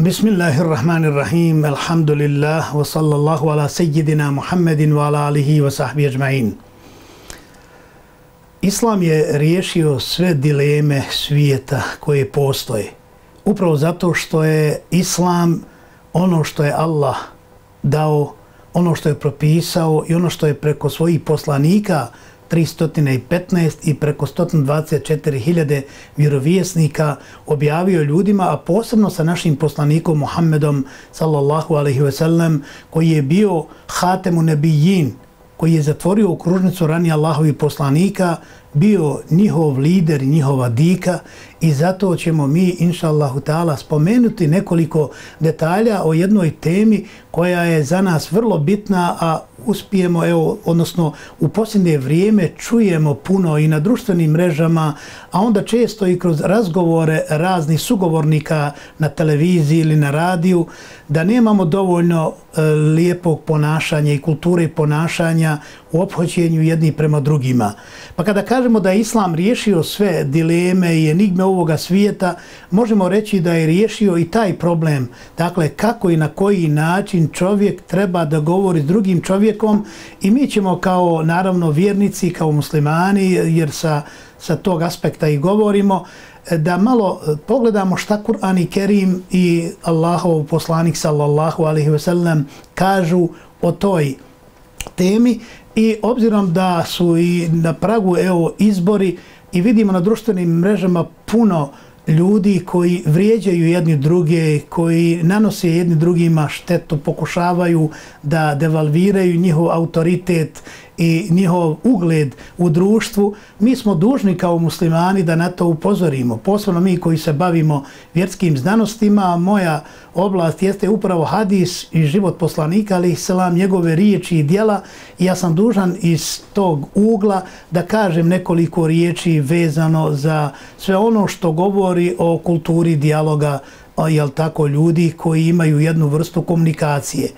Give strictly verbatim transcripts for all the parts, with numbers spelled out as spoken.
Bismillahirrahmanirrahim, alhamdulillah, wa sallallahu ala sejidina Muhammedin wa ala alihi wa sahbihi ajma'in. Islam je riješio sve dileme svijeta koje postoje. Upravo zato što je Islam ono što je Allah dao, ono što je propisao i ono što je preko svojih poslanika tristo petnaest i preko sto dvadeset četiri hiljade vjerovjesnika objavio ljudima, a posebno sa našim poslanikom Muhammedom sallallahu alaihi ve sellem, koji je bio hatemu nebijin, koji je zatvorio okružnicu ranije Allahovih poslanika, bio njihov lider i njihova dika, i zato ćemo mi, inša Allahu ta'ala, spomenuti nekoliko detalja o jednoj temi koja je za nas vrlo bitna, a uspijemo, evo, odnosno u posljednje vrijeme čujemo puno i na društvenim mrežama, a onda često i kroz razgovore raznih sugovornika na televiziji ili na radiju, da nemamo dovoljno e, lijepog ponašanja i kulture ponašanja u ophođenju jednih prema drugima. Pa kada kažemo da je Islam riješio sve dileme i enigme ovoga svijeta, možemo reći da je riješio i taj problem. Dakle, kako i na koji način čovjek treba da govori s drugim čovjekom, i mi ćemo kao, naravno, vjernici, kao muslimani, jer sa, sa tog aspekta i govorimo, da malo pogledamo šta Kur'an i Kerim i Allahov poslanik sallallahu alaihi ve sellem kažu o toj temi. I obzirom da su i na pragu, evo, izbori, i vidimo na društvenim mrežama puno ljudi koji vrijeđaju jedni druge, koji nanose jedni drugima štetu, pokušavaju da devalviraju njihov autoritet i njihov ugled u društvu, mi smo dužni kao muslimani da na to upozorimo. Posebno mi koji se bavimo vjerskim znanostima, a moja oblast jeste upravo hadis i život poslanika, alejhi selam, njegove riječi i djela, i ja sam dužan iz tog ugla da kažem nekoliko riječi vezano za sve ono što govori o kulturi dijaloga, jel tako, ljudi koji imaju jednu vrstu komunikacije.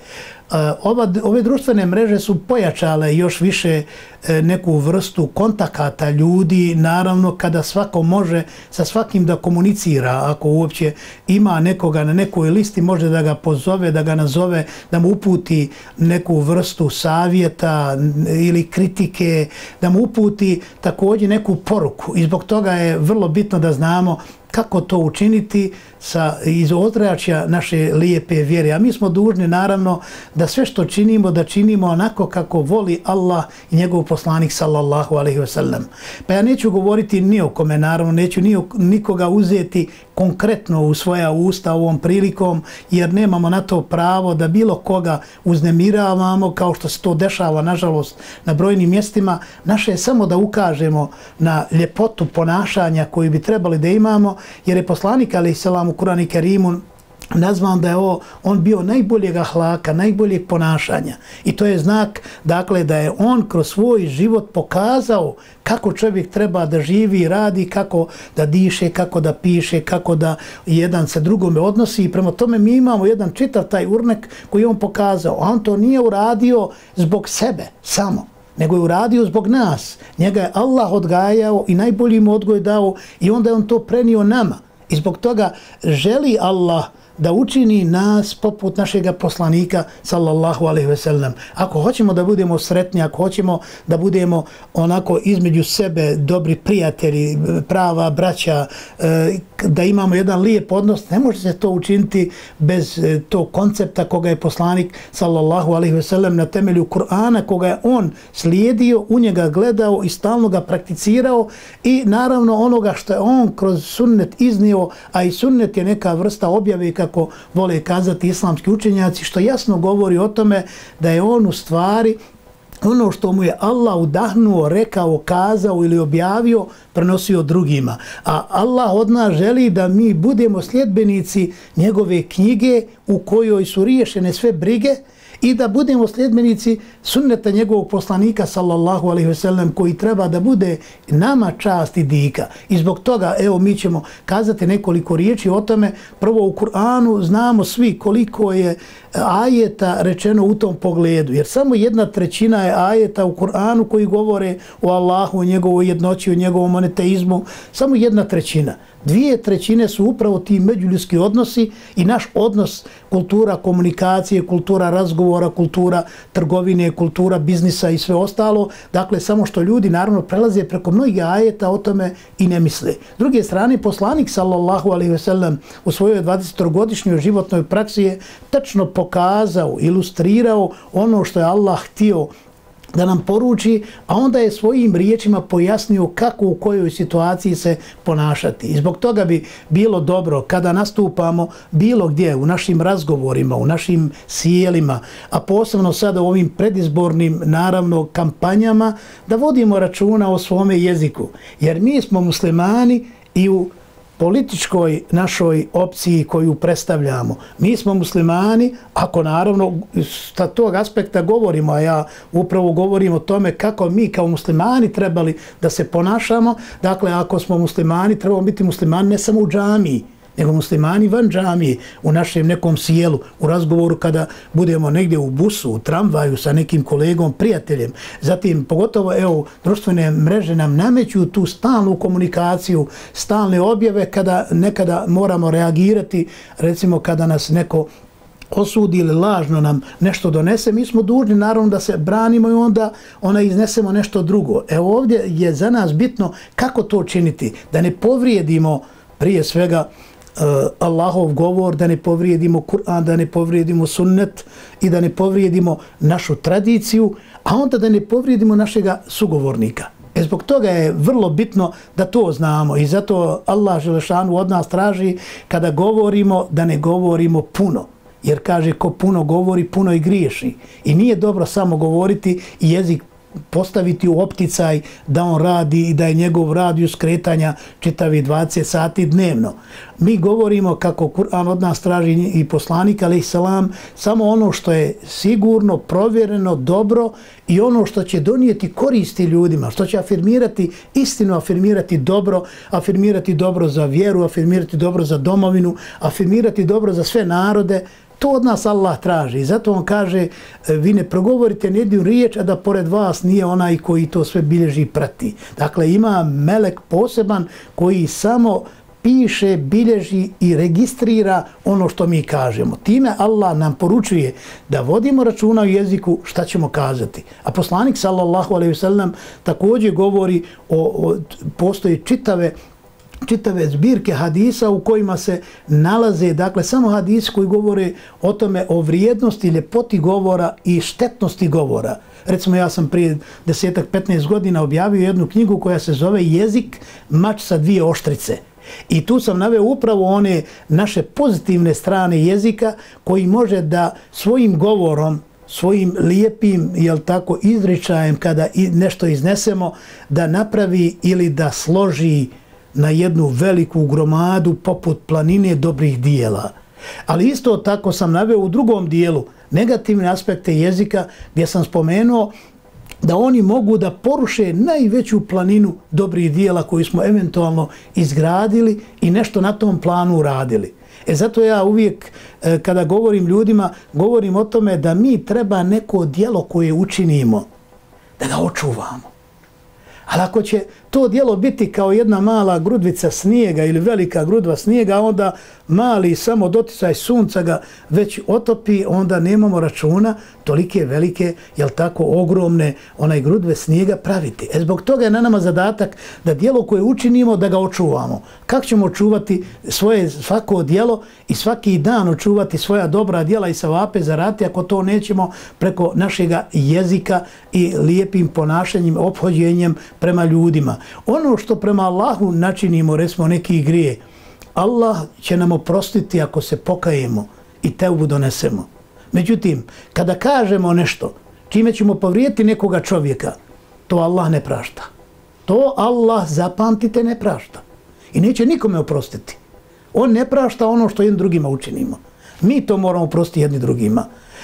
Ova, ove društvene mreže su pojačale još više neku vrstu kontakata ljudi, naravno kada svako može sa svakim da komunicira, ako uopće ima nekoga na nekoj listi, može da ga pozove, da ga nazove, da mu uputi neku vrstu savjeta ili kritike, da mu uputi također neku poruku, i zbog toga je vrlo bitno da znamo kako to učiniti sa, iz ozračja naše lijepe vjere. A mi smo dužni, naravno, da sve što činimo, da činimo onako kako voli Allah i njegov poslanik sallallahu alaihi ve sellem. Pa ja neću govoriti ni o kome, naravno, neću ni nikoga uzeti konkretno u svoja usta ovom prilikom, jer nemamo na to pravo da bilo koga uznemiravamo, kao što se to dešava, nažalost, na brojnim mjestima. Naše je samo da ukažemo na ljepotu ponašanja koju bi trebali da imamo, jer je poslanik alejhi selam u Kur'anu i Kerimu nazvan da je o, on bio najboljeg ahlaka, najboljeg ponašanja. I to je znak, dakle, da je on kroz svoj život pokazao kako čovjek treba da živi i radi, kako da diše, kako da piše, kako da jedan se drugome odnosi. I prema tome mi imamo jedan čitav taj urnek koji je on pokazao. A on to nije uradio zbog sebe samo, nego je uradio zbog nas. Njega je Allah odgajao i najbolji mu odgoj dao, i onda je on to prenio nama. I zbog toga želi Allah da učini nas poput našeg poslanika sallallahu alejhi ve sellem. Ako hoćemo da budemo sretni, ako hoćemo da budemo onako između sebe dobri prijatelji, prava braća, da imamo jedan lijep odnos, ne može se to učiniti bez tog koncepta koga je poslanik sallallahu alejhi ve sellem na temelju Kur'ana, koga je on slijedio, u njega gledao i stalno ga prakticirao, i naravno onoga što je on kroz sunnet iznio, a i sunnet je neka vrsta objave, kako vole kazati islamski učenjaci, što jasno govori o tome da je on u stvari ono što mu je Allah udahnuo, rekao, kazao ili objavio, prenosio drugima. A Allah od nas želi da mi budemo sljedbenici njegove knjige u kojoj su riješene sve brige, i da budemo sljedbenici sunneta njegovog poslanika sallallahu alejhi ve sellem, koji treba da bude nama čast i dika. I zbog toga, evo, mi ćemo kazati nekoliko riječi o tome. Prvo, u Kur'anu znamo svi koliko je ajeta rečeno u tom pogledu, jer samo jedna trećina je ajeta u Kur'anu koji govore o Allahu, o njegovoj jednoći, o njegovom monoteizmu, samo jedna trećina. Dvije trećine su upravo ti međuljudski odnosi i naš odnos, kultura komunikacije, kultura razgovora, kultura trgovine, kultura biznisa i sve ostalo. Dakle, samo što ljudi naravno prelaze preko mnogih ajeta o tome i ne misle. S druge strane, poslanik sallallahu alejhi ve sellem u svojoj dvadesetogodišnjoj životnoj praksi je tačno pokazao, ilustrirao ono što je Allah htio da nam poruči, a onda je svojim riječima pojasnio kako u kojoj situaciji se ponašati. I zbog toga bi bilo dobro kada nastupamo bilo gdje u našim razgovorima, u našim sjelima, a posebno sada u ovim predizbornim naravno kampanjama, da vodimo računa o svome jeziku. Jer mi smo muslimani i u političkoj našoj opciji koju predstavljamo. Mi smo muslimani, ako naravno sa tog aspekta govorimo, a ja upravo govorim o tome kako mi kao muslimani trebali da se ponašamo. Dakle, ako smo muslimani, trebamo biti muslimani ne samo u džamiji, nego muslimani van džamije, u našem nekom sjelu, u razgovoru kada budemo negdje u busu, u tramvaju sa nekim kolegom, prijateljem. Zatim, pogotovo, evo, društvene mreže nam nameću tu stalnu komunikaciju, stalne objave kada nekada moramo reagirati, recimo kada nas neko osudi ili lažno nam nešto donese, mi smo dužni naravno da se branimo i onda ona iznesemo nešto drugo. Evo ovdje je za nas bitno kako to činiti, da ne povrijedimo prije svega Uh, Allahov govor, da ne povrijedimo Kur'an, da ne povrijedimo sunnet i da ne povrijedimo našu tradiciju, a onda da ne povrijedimo našega sugovornika. E zbog toga je vrlo bitno da to znamo i zato Allah Želešanu od nas traži kada govorimo da ne govorimo puno. Jer kaže ko puno govori, puno i griješi. I nije dobro samo govoriti i jezik postaviti u opticaj da on radi i da je njegov radijus kretanja čitavi dvadeset sati dnevno. Mi govorimo kako Kur'an od nas traži i poslanik alejhi selam samo ono što je sigurno, provjereno, dobro i ono što će donijeti koristi ljudima, što će afirmirati istinu, afirmirati dobro, afirmirati dobro za vjeru, afirmirati dobro za domovinu, afirmirati dobro za sve narode. To od nas Allah traži i zato on kaže vi ne progovorite nijednu riječ, a da pored vas nije onaj koji to sve bilježi i prati. Dakle, ima melek poseban koji samo piše, bilježi i registrira ono što mi kažemo. Time Allah nam poručuje da vodimo računa o jeziku šta ćemo kazati. A poslanik sallallahu alejhi ve sellem također govori o, o postoji čitave čitave zbirke hadisa u kojima se nalaze, dakle, samo hadisi koji govore o tome, o vrijednosti, ljepoti govora i štetnosti govora. Recimo, ja sam prije desetak, petnaest godina objavio jednu knjigu koja se zove Jezik, mač sa dvije oštrice. I tu sam naveo upravo one naše pozitivne strane jezika koji može da svojim govorom, svojim lijepim, jel tako, izričajem kada nešto iznesemo, da napravi ili da složi na jednu veliku gromadu poput planine dobrih dijela. Ali isto tako sam naveo u drugom dijelu negativne aspekte jezika gdje sam spomenuo da oni mogu da poruše najveću planinu dobrih dijela koju smo eventualno izgradili i nešto na tom planu uradili. E zato ja uvijek e, kada govorim ljudima, govorim o tome da mi treba neko djelo koje učinimo, da ga očuvamo. Ali ako će to djelo biti kao jedna mala grudvica snijega ili velika grudva snijega, onda mali samo doticaj sunca ga već otopi, onda nemamo računa tolike velike, jel tako, ogromne onaj grudve snijega praviti. E zbog toga je na nama zadatak da djelo koje učinimo da ga očuvamo. Kako ćemo očuvati svoje svako djelo i svaki dan očuvati svoja dobra djela i savape zarati ako to nećemo preko našega jezika i lijepim ponašanjem, ophođenjem prema ljudima. Ono što prema Allahu načinimo, recimo neki grije, Allah će nam oprostiti ako se pokajemo i teubu donesemo. Međutim, kada kažemo nešto čime ćemo povrijediti nekoga čovjeka, to Allah ne prašta. To Allah, zapamtite, ne prašta. I neće nikome oprostiti. On ne prašta ono što jednim drugima učinimo. Mi to moramo oprostiti jedni drugima.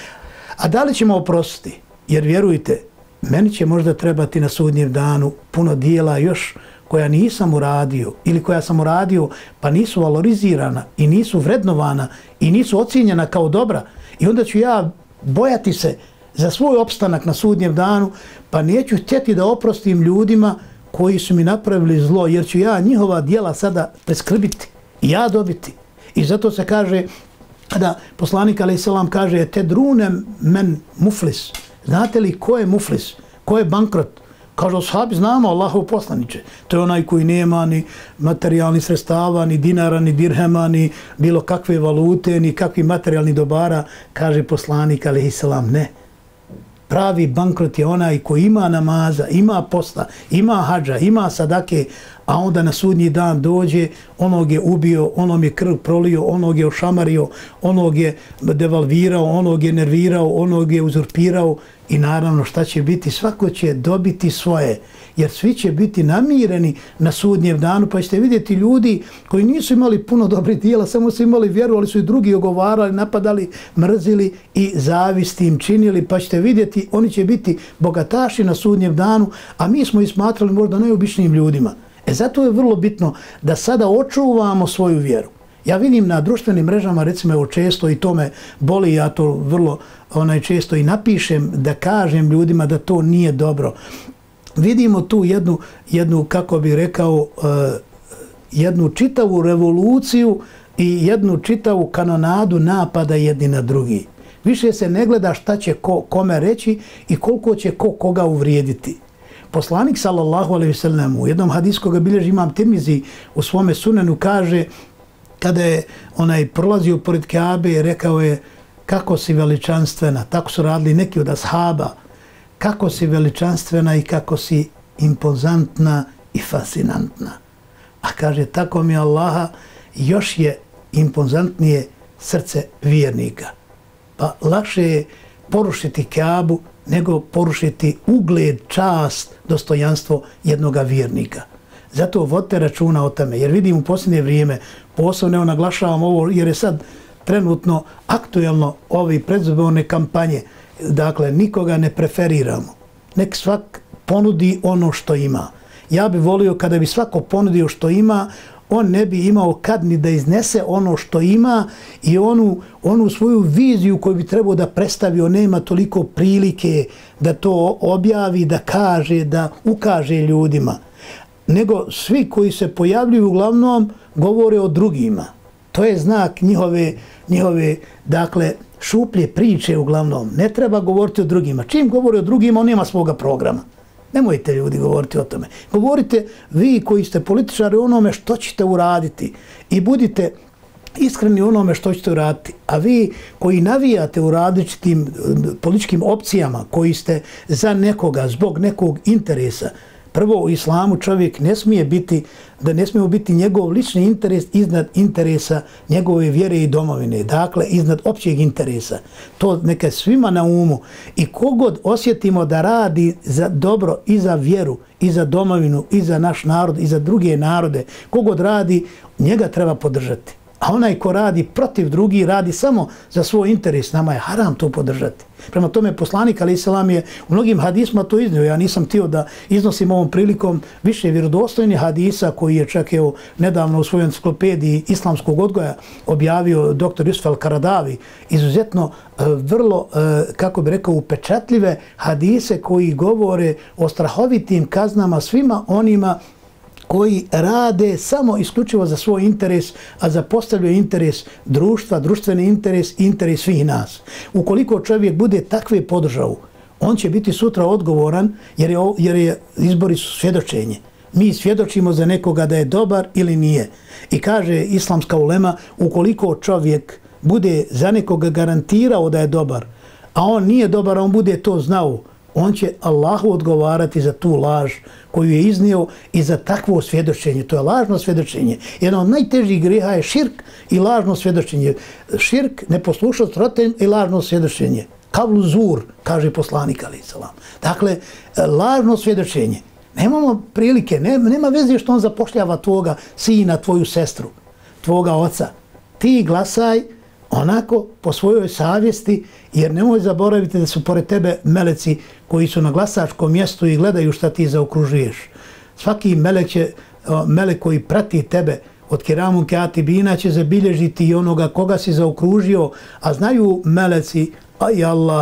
A da li ćemo oprostiti? Jer vjerujte, meni će možda trebati na sudnjem danu puno dijela još koja nisam uradio ili koja sam uradio pa nisu valorizirana i nisu vrednovana i nisu ocijenjena kao dobra. I onda ću ja bojati se za svoj opstanak na sudnjem danu pa neću htjeti da oprostim ljudima koji su mi napravili zlo, jer ću ja njihova djela sada preskrbiti i ja dobiti. I zato se kaže, kada poslanik alejhi selam kaže tedrune men muflis, znate li ko je muflis, ko je bankrot? Kažu ashabi, znamo, Allahov poslaniče. To je onaj koji nema ni materijalnih sredstava, ni dinara, ni dirhema, ni bilo kakve valute, ni kakvi materijalni dobara. Kaže poslanik alejhi selam, ne. Pravi bankrot je onaj koji ima namaza, ima posta, ima hadža, ima sadake, a onda na sudnji dan dođe, onog je ubio, onom je krv prolio, onog je ošamario, onog je devalvirao, onog je nervirao, onog je uzurpirao i naravno šta će biti? Svako će dobiti svoje, jer svi će biti namireni na sudnjem danu, pa ćete vidjeti ljudi koji nisu imali puno dobrih dijela, samo su imali vjeru, ali su i drugi ogovarali, napadali, mrzili i zavisti im činili, pa ćete vidjeti, oni će biti bogataši na sudnjem danu, a mi smo ih smatrali možda najobičnijim ljudima. E zato je vrlo bitno da sada očuvamo svoju vjeru. Ja vidim na društvenim mrežama, recimo evo često i to me boli, ja to vrlo onaj često i napišem da kažem ljudima da to nije dobro. Vidimo tu jednu, jednu kako bih rekao, uh, jednu čitavu revoluciju i jednu čitavu kanonadu napada jedni na drugi. Više se ne gleda šta će ko, kome reći i koliko će ko koga uvrijediti. Poslanik sallallahu alejhi ve sellem u jednom hadisu koga bilježi Imam Tirmizi u svome sunenu kaže, kada je onaj prolazio pored Kabe, rekao je kako si veličanstvena, tako su radili neki od ashaba, kako si veličanstvena i kako si impozantna i fascinantna. A kaže, tako mi Allaha, još je impozantnije srce vjernika. Pa lakše je porušiti Kabu nego porušiti ugled, čast, dostojanstvo jednoga vjernika. Zato vodite računa o tome, jer vidim u posljednje vrijeme, posebno naglašavam ovo, jer je sad trenutno aktuelno ovi predizborne kampanje, dakle, nikoga ne preferiramo. Nek svak ponudi ono što ima. Ja bih volio kada bi svako ponudio što ima, on ne bi imao kad ni da iznese ono što ima i onu, onu svoju viziju koju bi trebao da predstavi, on nema toliko prilike da to objavi, da kaže, da ukaže ljudima. Nego svi koji se pojavljuju uglavnom govore o drugima. To je znak njihove, njihove dakle, šuplje priče uglavnom. Ne treba govoriti o drugima. Čim govori o drugima, on nema svoga programa. Nemojte ljudi govoriti o tome. Govorite vi koji ste političari o onome što ćete uraditi i budite iskreni u onome što ćete uraditi. A vi koji navijate u različitim političkim opcijama, koji ste za nekoga, zbog nekog interesa, prvo u islamu čovjek ne smije biti, da ne smije biti njegov lični interes iznad interesa njegove vjere i domovine. Dakle, iznad općeg interesa. To neka svima na umu. I kogod osjetimo da radi za dobro i za vjeru, i za domovinu, i za naš narod, i za druge narode, kogod radi, njega treba podržati. A onaj ko radi protiv drugih, radi samo za svoj interes, nama je haram to podržati. Prema tome, poslanik alejhi selam je u mnogim hadisma to iznio. Ja nisam htio da iznosim ovom prilikom više vjerodostojnih hadisa koji je čak evo nedavno u svojoj enciklopediji islamskog odgoja objavio doktor Jusuf al-Karadavi. Izuzetno vrlo, kako bi rekao, upečatljive hadise koji govore o strahovitim kaznama svima onima koji rade samo isključivo za svoj interes, a zapostavljaju interes društva, društveni interes i interes svih nas. Ukoliko čovjek bude takve podržavu, on će biti sutra odgovoran jer je, jer je izbori su svjedočenje. Mi svjedočimo za nekoga da je dobar ili nije. I kaže islamska ulema, ukoliko čovjek bude za nekoga garantirao da je dobar, a on nije dobar, a on bude to znao, on će Allahu odgovarati za tu laž koju je iznio i za takvo svjedočenje. To je lažno svjedočenje. Jedan od najtežih grijeha je širk i lažno svjedočenje. Širk, neposlušnost roditeljima i lažno svjedočenje. Kavlu zur, kaže poslanik alejhi selam. Dakle, lažno svjedočenje. Nemamo prilike, nema veze što on zapošljava tvoga sina, tvoju sestru, tvoga oca. Ti glasaj onako po svojoj savjesti, jer nemoj zaboraviti da su pored tebe meleci koji su na glasačkom mjestu i gledaju šta ti zaokružuješ. Svaki melek, će, melek koji prati tebe od kiramun katibina će zabilježiti i onoga koga si zaokružio, a znaju meleci, a i Allah,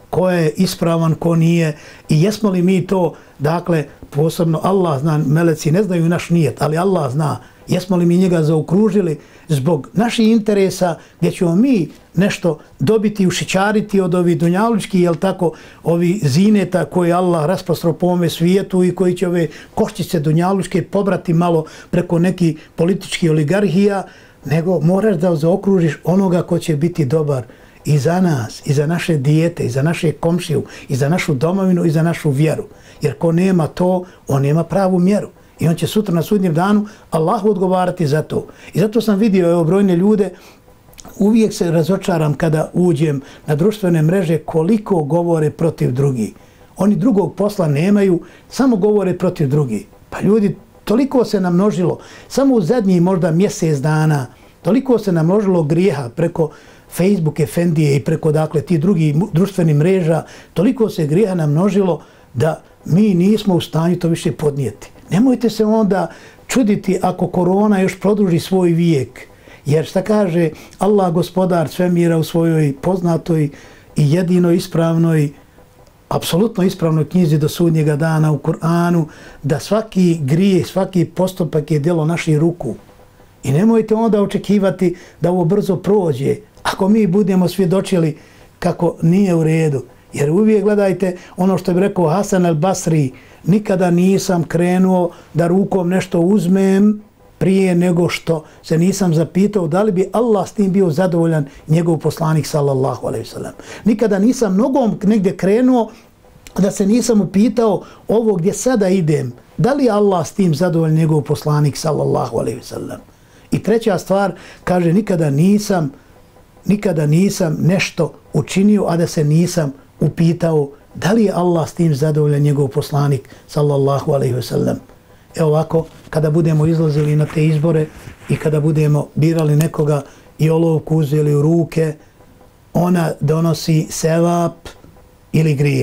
ko je ispravan, ko nije i jesmo li mi to, dakle, posebno Allah zna, meleci ne znaju naš nijet, ali Allah zna, jesmo li mi njega zaokružili zbog naših interesa gdje ćemo mi nešto dobiti, ušićariti od ovih dunjalučkih, jel tako, ovi zineta koje Allah rasprostro po ovome svijetu i koji će ove koščice dunjalučke pobrati malo preko nekih političkih oligarhija, nego moraš da zaokružiš onoga ko će biti dobar i za nas, i za naše dijete, i za naše komšiju, i za našu domovinu, i za našu vjeru. Jer ko nema to, on nema pravu mjeru. I on će sutra na sudnjem danu Allahu odgovarati za to. I zato sam vidio evo, brojne ljude, uvijek se razočaram kada uđem na društvene mreže koliko govore protiv drugih. Oni drugog posla nemaju, samo govore protiv drugih. Pa ljudi, toliko se namnožilo, samo u zadnjih možda mjesec dana, toliko se namnožilo grijeha preko Facebook, Efendije i preko dakle ti drugih društvenih mreža, toliko se grijeha namnožilo da mi nismo u stanju to više podnijeti. Nemojte se onda čuditi ako korona još produži svoj vijek. Jer šta kaže Allah gospodar svemira u svojoj poznatoj i jedino ispravnoj, apsolutno ispravnoj knjizi do sudnjega dana u Kur'anu, da svaki grijeh, svaki postupak je djelo naših ruku. I nemojte onda očekivati da ovo brzo prođe, ako mi budemo svjedočili kako nije u redu. Jer uvijek gledajte ono što bi rekao Hasan al-Basri, nikada nisam krenuo da rukom nešto uzmem prije nego što se nisam zapitao da li bi Allah s tim bio zadovoljan, njegov poslanik sallallahu alejhi ve sellem. Nikada nisam nogom negdje krenuo da se nisam upitao ovo gdje sada idem, da li Allah s tim zadovoljan, njegov poslanik sallallahu alejhi ve sellem. I treća stvar, kaže, nikada nisam nikada nisam nešto učinio, a da se nisam upitao da li je Allah s tim zadovoljan, njegov poslanik sallallahu alejhi ve sellem. Evo ovako, kada budemo izlazili na te izbore i kada budemo birali nekoga i olovku uzeli u ruke, ona donosi sevap ili grije.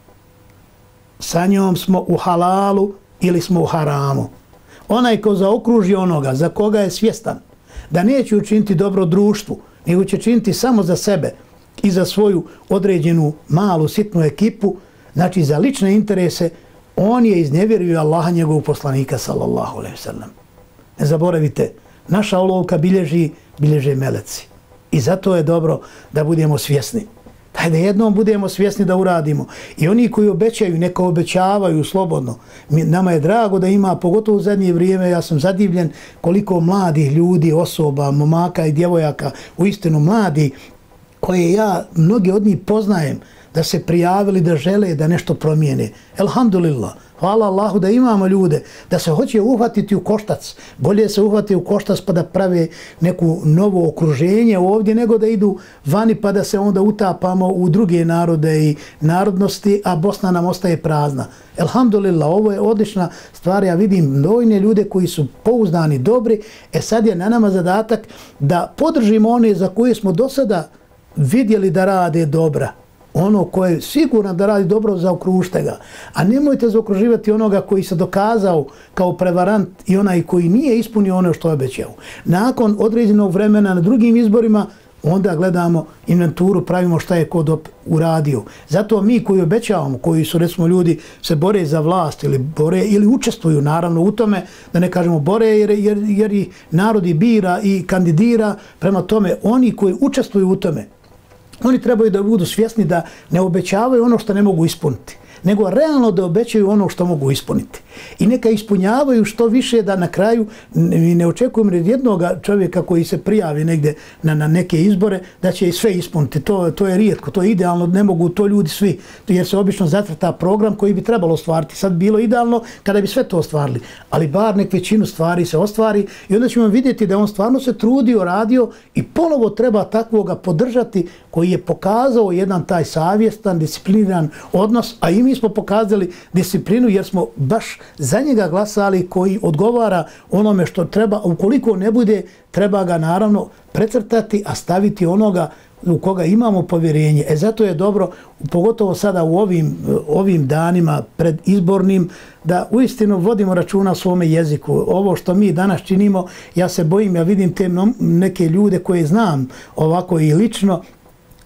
Sa njom smo u halalu ili smo u haramu. Onaj ko zaokruži onoga za koga je svjestan da neće učiniti dobro društvu, nego će činiti samo za sebe i za svoju određenu malu sitnu ekipu, znači za lične interese, on je iznevjerio Allaha, njegovog poslanika sallallahu alejhi ve sellem. Ne zaboravite, naša olovka bilježi, bilježe meleci. I zato je dobro da budemo svjesni. Daj da jednom budemo svjesni da uradimo. I oni koji obećaju, neka obećavaju slobodno. Mi, nama je drago da ima, pogotovo u zadnje vrijeme, ja sam zadivljen koliko mladih ljudi, osoba, momaka i djevojaka, uistinu mladi, koje ja, mnogi od njih poznajem, da se prijavili, da žele da nešto promijene. Elhamdulillah, hvala Allahu da imamo ljude, da se hoće uhvatiti u koštac. Bolje se uhvati u koštac pa da prave neku novo okruženje ovdje, nego da idu vani pa da se onda utapamo u druge narode i narodnosti, a Bosna nam ostaje prazna. Elhamdulillah, ovo je odlična stvar. Ja vidim mnojne ljude koji su pouzdani, dobri. E sad je na nama zadatak da podržimo one za koje smo do sada vidjeli da rade dobra. Ono koje je sigurno da radi dobro, zaokružite ga. A nemojte zaokruživati onoga koji se dokazao kao prevarant i onaj koji nije ispunio ono što je obećao. Nakon određenog vremena na drugim izborima, onda gledamo inventuru, pravimo šta je kod uradio. Zato mi koji obećavamo, koji su recimo ljudi se bore za vlast ili bore ili učestvuju naravno u tome, da ne kažemo bore jer, jer, jer i narodi bira i kandidira, prema tome oni koji učestvuju u tome, oni trebaju da budu svjesni da ne obećavaju ono što ne mogu ispuniti, nego realno da obećaju ono što mogu ispuniti. I neka ispunjavaju što više, da na kraju ne očekujem od jednog čovjeka koji se prijavi negdje na, na neke izbore da će sve ispuniti. To, to je rijetko, to je idealno, ne mogu to ljudi svi, jer se obično zacrta program koji bi trebalo ostvariti. Sad bilo idealno kada bi sve to ostvarili, ali bar nek većinu stvari se ostvari i onda ćemo vidjeti da on stvarno se trudio, radio i ponovo treba takvoga podržati koji je pokazao jedan taj savjestan, discipliniran odnos, a i mi smo pokazali disciplinu jer smo baš za njega glasali, koji odgovara onome što treba. Ukoliko ne bude, treba ga naravno precrtati, a staviti onoga u koga imamo povjerenje. E zato je dobro, pogotovo sada u ovim, ovim danima pred izbornim, da uistinu vodimo računa o svome jeziku. Ovo što mi danas činimo, ja se bojim, ja vidim te neke ljude koje znam ovako i lično,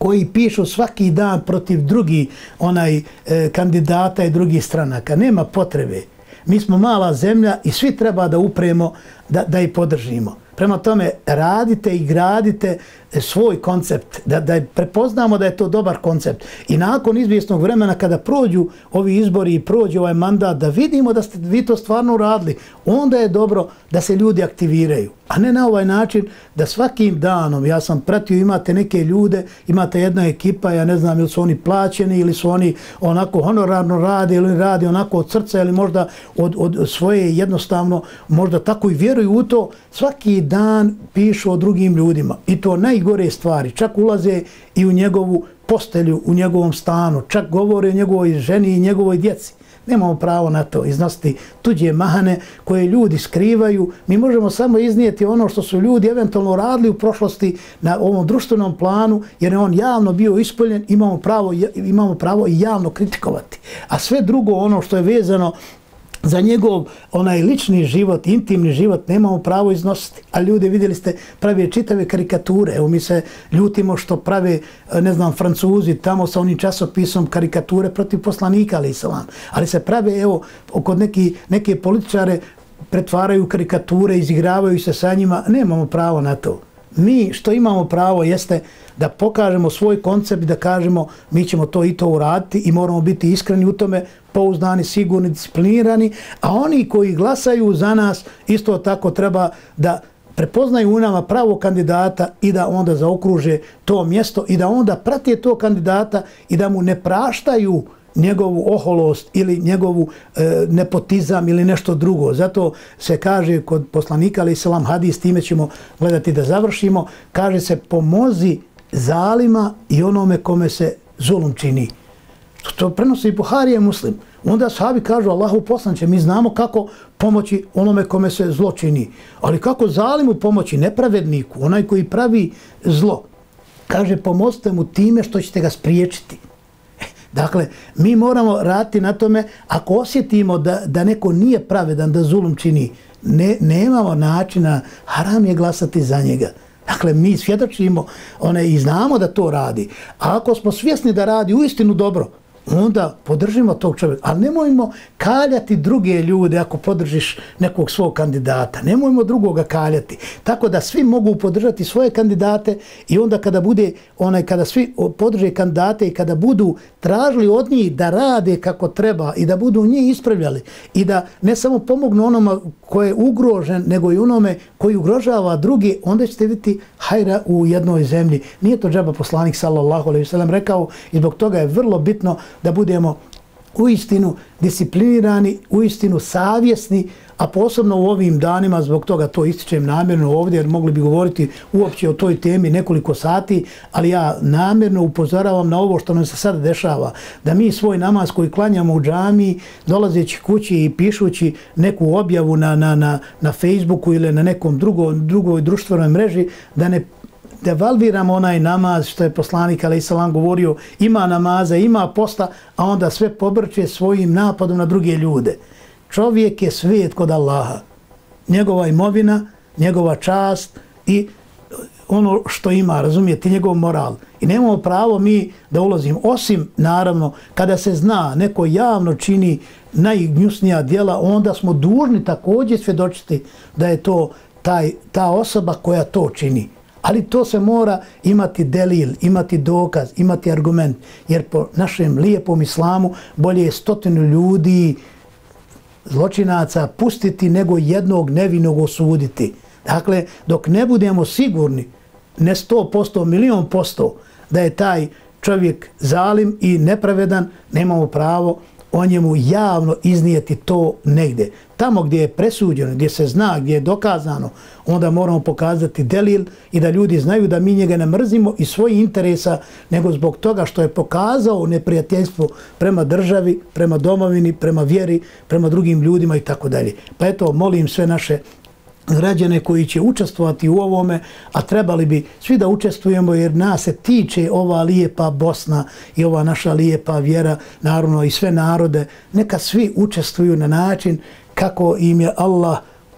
koji pišu svaki dan protiv drugih onaj e, kandidata i drugih stranaka. Nema potrebe. Mi smo mala zemlja i svi treba da upremo da, da ih podržimo. Prema tome, radite i gradite svoj koncept, da, da prepoznamo da je to dobar koncept. I nakon izvjesnog vremena, kada prođu ovi izbori i prođe ovaj mandat, da vidimo da ste vi to stvarno uradili, onda je dobro da se ljudi aktiviraju. A ne na ovaj način da svakim danom, ja sam pratio, imate neke ljude, imate jedna ekipa, ja ne znam ili su oni plaćeni ili su oni onako honorarno rade ili rade onako od srca ili možda od, od svoje jednostavno, možda tako i vjeruju u to, svaki dan pišu o drugim ljudima. I to najgore stvari. Čak ulaze i u njegovu postelju, u njegovom stanu. Čak govore o njegovoj ženi i njegovoj djeci. Nemamo pravo na to iznositi tuđe mahane koje ljudi skrivaju. Mi možemo samo iznijeti ono što su ljudi eventualno radili u prošlosti na ovom društvenom planu, jer je on javno bio ispoljen, imamo pravo, imamo pravo i javno kritikovati. A sve drugo, ono što je vezano za njegov onaj lični život, intimni život, nemamo pravo iznositi. A ljudi, vidjeli ste, prave čitave karikature. Evo mi se ljutimo što prave, ne znam, Francuzi tamo sa onim časopisom karikature protiv poslanika, ali islam. Ali se prave, evo, kod neki, neke političare pretvaraju karikature, izigravaju se sa njima. Nemamo pravo na to. Mi što imamo pravo jeste da pokažemo svoj koncept i da kažemo mi ćemo to i to uraditi i moramo biti iskreni u tome, pouzdani, sigurni, disciplinirani, a oni koji glasaju za nas isto tako treba da prepoznaju u nama pravog kandidata i da onda zaokruže to mjesto i da onda prate to kandidata i da mu ne praštaju njegovu oholost ili njegovu e, nepotizam ili nešto drugo. Zato se kaže kod poslanika alejhi selam hadis, time ćemo gledati da završimo, kaže se pomozi zalima i onome kome se zulum čini. To prenosi i Buharija i Muslim. Onda sahabi kažu Allahu poslanče, mi znamo kako pomoći onome kome se zlo čini. Ali kako zalimu pomoći, nepravedniku, onaj koji pravi zlo. Kaže pomozite mu time što ćete ga spriječiti. Dakle, mi moramo raditi na tome, ako osjetimo da, da neko nije pravedan, da zulum čini, ne, nemamo načina, haram je glasati za njega. Dakle, mi svjedočimo one, i znamo da to radi. A ako smo svjesni da radi uistinu dobro, onda podržimo tog čovjeka. Ali nemojmo kaljati druge ljude ako podržiš nekog svog kandidata. Nemojmo drugoga kaljati. Tako da svi mogu podržati svoje kandidate i onda kada bude onaj, kada svi podrže kandidate i kada budu tražili od njih da rade kako treba i da budu njih ispravljali i da ne samo pomognu onoma ko je ugrožen, nego i onome koji ugrožava drugi, onda ćete vidjeti hajra u jednoj zemlji. Nije to džaba poslanik sallallahu alejhi ve sellem rekao i zbog toga je vrlo bitno da budemo uistinu disciplinirani, uistinu savjesni, a posebno u ovim danima, zbog toga to ističem namjerno ovdje, jer mogli bi govoriti uopće o toj temi nekoliko sati, ali ja namjerno upozoravam na ovo što nam se sada dešava, da mi svoj namaz koji klanjamo u džamiji, dolazeći kući i pišući neku objavu na, na, na, na Facebooku ili na nekom drugo, drugoj društvenoj mreži, da ne devalviramo onaj namaz što je poslanik alejhi selam govorio, ima namaza, ima posta, a onda sve pobrče svojim napadom na druge ljude. Čovjek je svijet kod Allaha. Njegova imovina, njegova čast i ono što ima, razumijete, njegov moral. I nemamo pravo mi da ulazimo, osim, naravno, kada se zna, neko javno čini najgnjusnija djela, onda smo dužni također svjedočiti da je to taj, ta osoba koja to čini. Ali to se mora imati delil, imati dokaz, imati argument. Jer po našem lijepom islamu bolje je stotinu ljudi, zločinaca, pustiti nego jednog nevinog osuditi. Dakle, dok ne budemo sigurni, ne sto posto, milion posto, da je taj čovjek zalim i nepravedan, nemamo pravo o njemu javno iznijeti to negdje. Tamo gdje je presuđeno, gdje se zna, gdje je dokazano, onda moramo pokazati delil i da ljudi znaju da mi njega ne mrzimo iz svojih interesa, nego zbog toga što je pokazao neprijateljstvo prema državi, prema domovini, prema vjeri, prema drugim ljudima i tako dalje. Pa eto, molim sve naše građane koji će učestvovati u ovome, a trebali bi svi da učestvujemo jer nas se tiče ova lijepa Bosna i ova naša lijepa vjera, naravno i sve narode, neka svi učestvuju na način kako im je Allah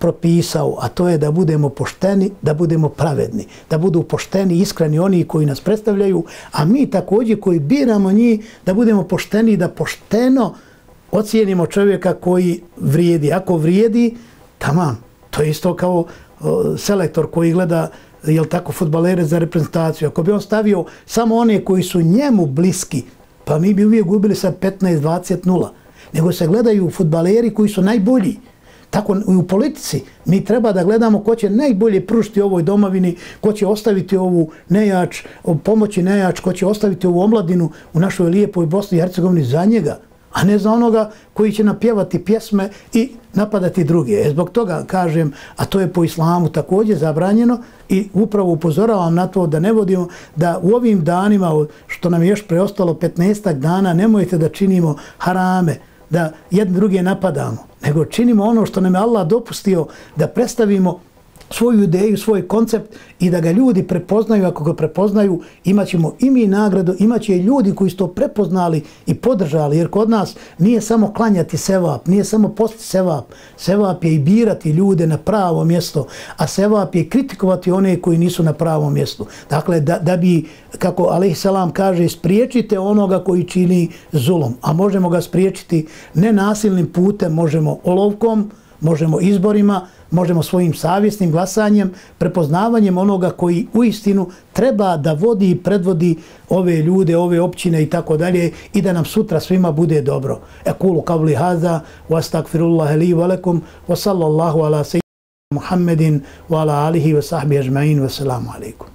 propisao, a to je da budemo pošteni, da budemo pravedni, da budu pošteni, iskreni oni koji nas predstavljaju, a mi također koji biramo njih, da budemo pošteni i da pošteno ocijenimo čovjeka koji vrijedi. Ako vrijedi, tamam, to je isto kao o, selektor koji gleda, jel tako, fudbalere za reprezentaciju. Ako bi on stavio samo one koji su njemu bliski, pa mi bi uvijek gubili sa petnaest dvadeset nula. Nego se gledaju fudbaleri koji su najbolji. Tako i u politici mi treba da gledamo ko će najbolje pružiti ovoj domovini, ko će ostaviti ovu nejač, pomoći nejač, ko će ostaviti ovu omladinu u našoj lijepoj Bosni i Hercegovini za njega, a ne za onoga koji će napjevati pjesme i napadati druge. E zbog toga kažem, a to je po islamu također zabranjeno i upravo upozoravam na to da ne vodimo, da u ovim danima, što nam je još preostalo petnaestak dana, nemojte da činimo harame, da jedni druge napadamo, nego činimo ono što nam je Allah dopustio, da predstavimo svoju ideju, svoj koncept i da ga ljudi prepoznaju. Ako ga prepoznaju, imat ćemo i mi nagradu, imat će i ljudi koji su to prepoznali i podržali, jer kod nas nije samo klanjati sevap, nije samo postiti sevap. Sevap je i birati ljude na pravo mjesto, a sevap je kritikovati one koji nisu na pravom mjestu. Dakle, da, da bi, kako alejselam kaže, spriječite onoga koji čini zulum, a možemo ga spriječiti ne nasilnim putem, možemo olovkom, možemo izborima, možemo svojim savjesnim glasanjem, prepoznavanjem onoga koji uistinu treba da vodi i predvodi ove ljude, ove općine i tako dalje, i da nam sutra svima bude dobro. Ekulu kavli haza, wa astagfirullaha li wa lakum, wa sallallahu ala sayyidina Muhammedin wa ala alihi wa sahbihi ajma'in, wa salamu alaikum.